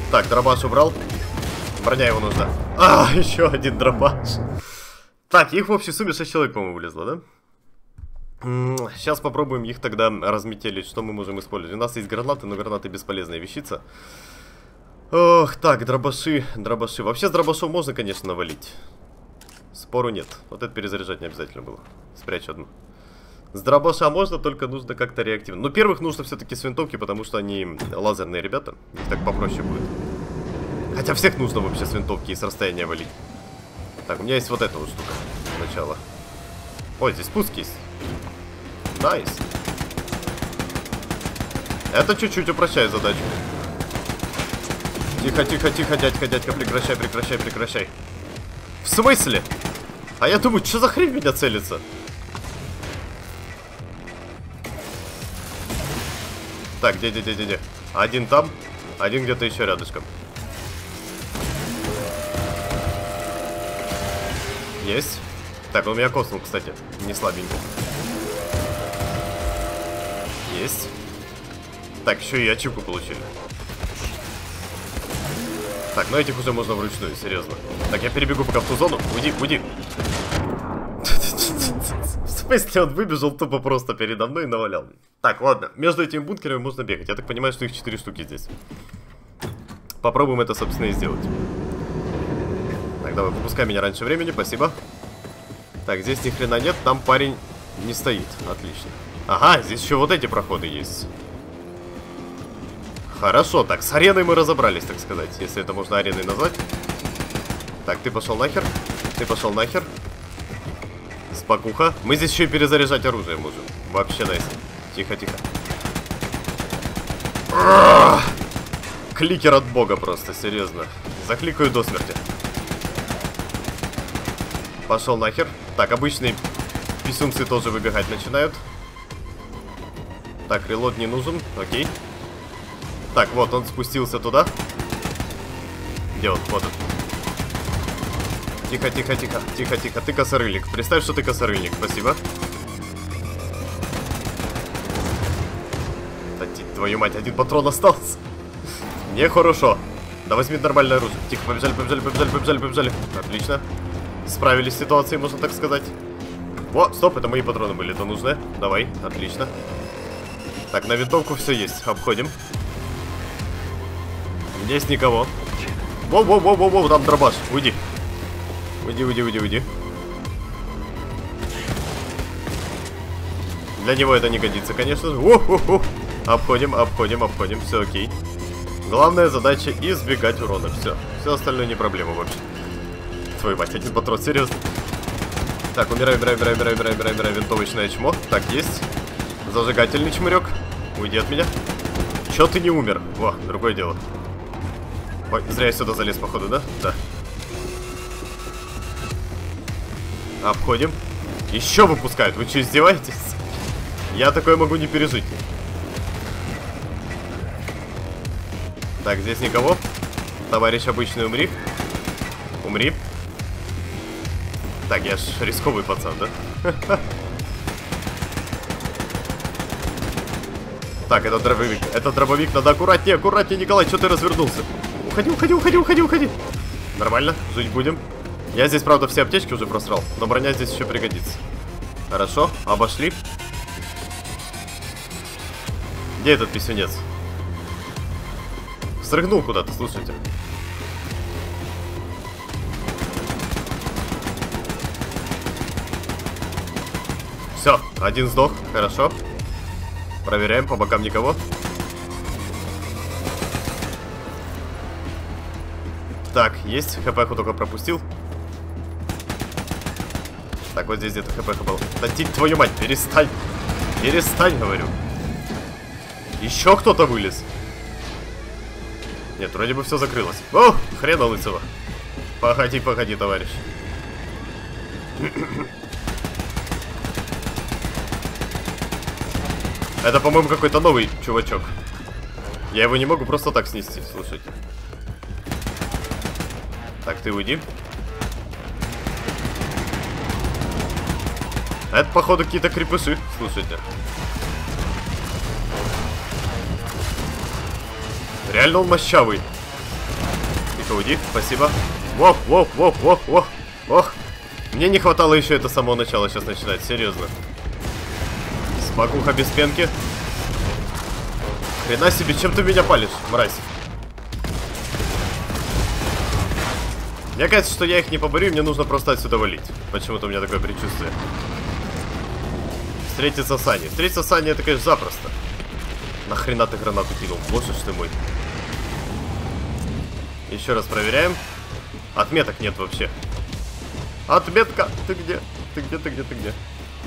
Так, дробаш убрал. Броня его нужна. А, еще один дробаш. Так, их в общей сумме шесть человек, по-моему, влезло, да? Сейчас попробуем их тогда разметелить. Что мы можем использовать? У нас есть гранаты, но гранаты бесполезная вещица. Ох, так, дробаши, дробаши. Вообще с дробашом можно, конечно, навалить. Спору нет. Вот это перезаряжать не обязательно было. Спрячь одну. С дробаша можно, только нужно как-то реактивно. Но первых нужно все-таки с винтовки, потому что они лазерные ребята. Их так попроще будет. Хотя всех нужно вообще с винтовки и с расстояния валить. Так, у меня есть вот эта вот штука. Сначала. Ой, здесь спуск есть. Найс. Это чуть-чуть упрощает задачу. Тихо, тихо, тихо, дядька, дядька, прекращай, прекращай, прекращай. В смысле? А я думаю, что за хрень в меня целится? Так, где, где, где, где, где? Один там, один где-то еще рядышком. Есть. Так, он меня коснул, кстати. Не слабенько. Есть. Так, еще и ачивку получили. Так, ну этих уже можно вручную, серьезно. Так, я перебегу пока в ту зону. Уйди, уйди. В смысле, он выбежал тупо просто передо мной и навалял. Так, ладно. Между этими бункерами можно бегать. Я так понимаю, что их четыре штуки здесь. Попробуем это, собственно, и сделать. Так, давай, выпускай меня раньше времени, спасибо. Так, здесь ни хрена нет, там парень не стоит. Отлично. Ага, здесь еще вот эти проходы есть. Хорошо, так, с ареной мы разобрались, так сказать, если это можно ареной назвать. Так, ты пошел нахер. Ты пошел нахер. Спокуха. Мы здесь еще и перезаряжать оружие можем. Вообще найс. Тихо, тихо. Кликер от бога просто, серьезно. Закликаю до смерти. Пошел нахер. Так, обычные писюнцы тоже выбегать начинают. Так, релод не нужен, окей. Так, вот, он спустился туда. Где он? Вот он. Тихо, тихо, тихо, тихо, тихо. Ты косорыльник. Представь, что ты косорыльник. Спасибо. Да, твою мать, один патрон остался. Нехорошо. Да возьми нормальное оружие. Тихо, побежали, побежали, побежали, побежали, побежали. Отлично. Справились с ситуацией, можно так сказать. О, стоп, это мои патроны были, это нужно. Давай, отлично. Так, на винтовку все есть. Обходим. Здесь никого. Воу-воу-воу-воу, там дробаш. Уйди. Уйди, уйди, уйди, уйди. Для него это не годится, конечно же. О-хо-хо. Обходим, обходим, обходим. Все окей. Главная задача избегать урона. Все. Все остальное не проблема вообще. Твою мать, один патрон, серьезно. Так, умирай, умирай, умирай, умирай, умирай, умирай, умирай. Винтовочное чмо. Так, есть. Зажигательный чмырек. Уйди от меня. Че ты не умер? Во, другое дело. Ой, зря я сюда залез, походу, да? Да. Обходим. Еще выпускают. Вы что, издеваетесь? Я такое могу не пережить. Так, здесь никого. Товарищ обычный, умри. Умри. Так, я ж рисковый пацан, да? Так, это дробовик. Это дробовик, надо аккуратнее, аккуратнее, Николай, что ты развернулся? Уходи, уходи, уходи, уходи, уходи. Нормально, жить будем. Я здесь, правда, все аптечки уже просрал, но броня здесь еще пригодится. Хорошо, обошли. Где этот писюнец? Срыгнул куда-то, слушайте. Все, один сдох, хорошо. Проверяем, по бокам никого. Так, есть, хпху только пропустил. Так, вот здесь где-то хпху был. Да твою мать, перестань. Перестань, говорю. Еще кто-то вылез. Нет, вроде бы все закрылось. О, хрена лысого. Погоди, погоди, товарищ. Это, по-моему, какой-то новый чувачок. Я его не могу просто так снести, слушайте. Так, ты уйди. Это, походу, какие-то крепыши, слушайте. Реально он мощавый. Тихо, уйди, спасибо. Вох, вох, вох, вох, вох, ох. Мне не хватало еще это с самого начала сейчас начинать, серьезно. Спокуха без пенки. Хрена себе, чем ты меня палишь, мразь? Мне кажется, что я их не поборю, и мне нужно просто отсюда валить. Почему-то у меня такое предчувствие. Встретиться с Аней. Встретиться с Аней, это, конечно, запросто. Нахрена ты гранату кинул? Боже ж ты мой. Еще раз проверяем. Отметок нет вообще. Отметка! Ты где? Ты где, ты где, ты где?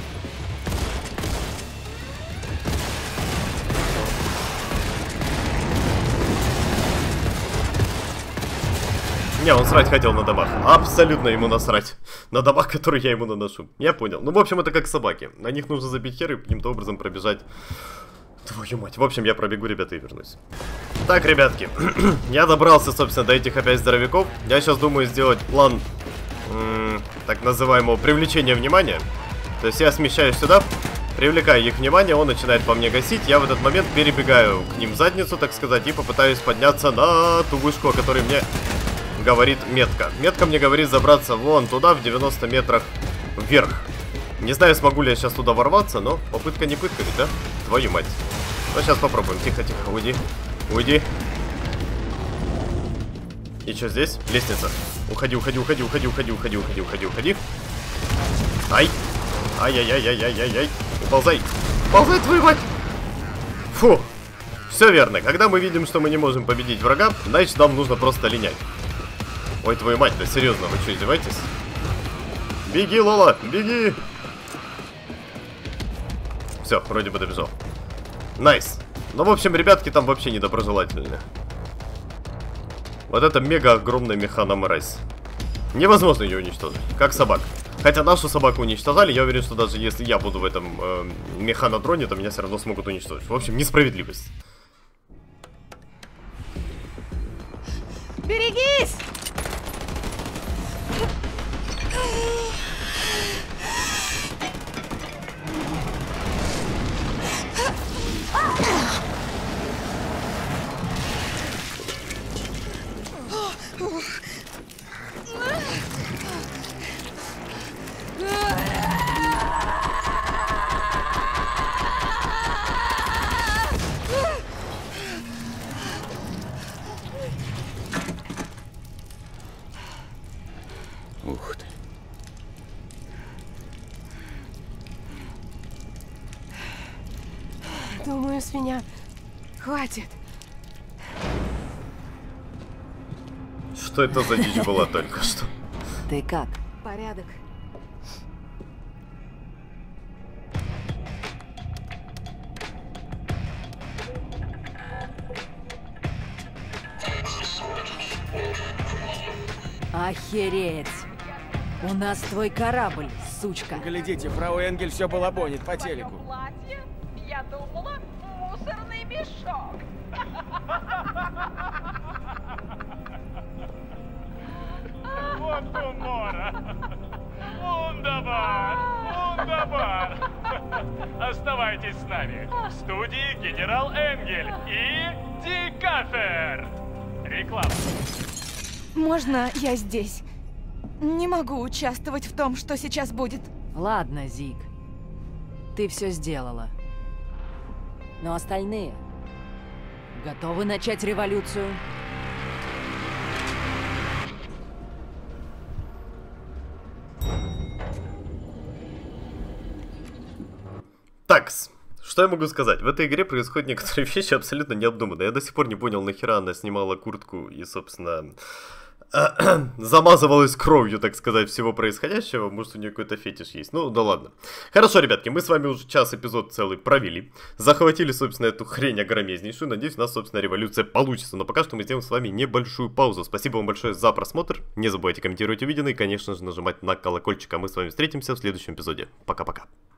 Не, он срать хотел на домах. Абсолютно ему насрать. На домах, которые я ему наношу. Я понял. Ну, в общем, это как собаки. На них нужно забить хер и каким-то образом пробежать. Твою мать. В общем, я пробегу, ребята, и вернусь. Так, ребятки. Я добрался, собственно, до этих опять здоровяков. Я сейчас думаю сделать план так называемого привлечения внимания. То есть я смещаюсь сюда, привлекаю их внимание, он начинает по мне гасить. Я в этот момент перебегаю к ним в задницу, так сказать, и попытаюсь подняться на ту вышку, о которой мне говорит метка. Метка мне говорит забраться вон туда, в девяноста метрах вверх. Не знаю, смогу ли я сейчас туда ворваться, но попытка не пытка ведь, да? Твою мать. Ну, сейчас попробуем. Тихо, тихо, уйди. Уйди. И что здесь? Лестница. Уходи, уходи, уходи, уходи, уходи, уходи, уходи, уходи, уходи. Ай! Ай-яй-яй-яй-яй-яй-яй. Уползай. Уползай, твою мать! Фу. Все верно. Когда мы видим, что мы не можем победить врага, значит, нам нужно просто линять. Ой, твою мать, да серьезно, вы что, издеваетесь? Беги, Лола, беги! Все, вроде бы добежал. Найс. Ну, в общем, ребятки там вообще недоброжелательные. Вот это мега огромная механомразь. Невозможно ее уничтожить, как собак. Хотя нашу собаку уничтожали, я уверен, что даже если я буду в этом э, механодроне, то меня все равно смогут уничтожить. В общем, несправедливость. Берегись! Ух ты. Думаю, с меня хватит. Что это за дичь была только что? Ты как? Порядок. Охереть! У нас твой корабль, сучка. Глядите, фрау Энгель все балабонит по телеку. Я думала, мусорный мешок. Вот умора. Вундербар, вундербар. Оставайтесь с нами. В студии генерал Энгель и Ди Кафер. Реклама. Можно я здесь? Не могу участвовать в том, что сейчас будет. Ладно, Зиг. Ты все сделала. Но остальные готовы начать революцию? Такс. Что я могу сказать? В этой игре происходят некоторые вещи абсолютно необдуманные. Я до сих пор не понял, нахера она снимала куртку и, собственно, замазывалась кровью, так сказать, всего происходящего. Может, у нее какой-то фетиш есть. Ну, да ладно. Хорошо, ребятки, мы с вами уже час эпизод целый провели. Захватили, собственно, эту хрень огромезнейшую. Надеюсь, у нас, собственно, революция получится. Но пока что мы сделаем с вами небольшую паузу. Спасибо вам большое за просмотр. Не забывайте комментировать увиденное и, конечно же, нажимать на колокольчик. А мы с вами встретимся в следующем эпизоде. Пока-пока.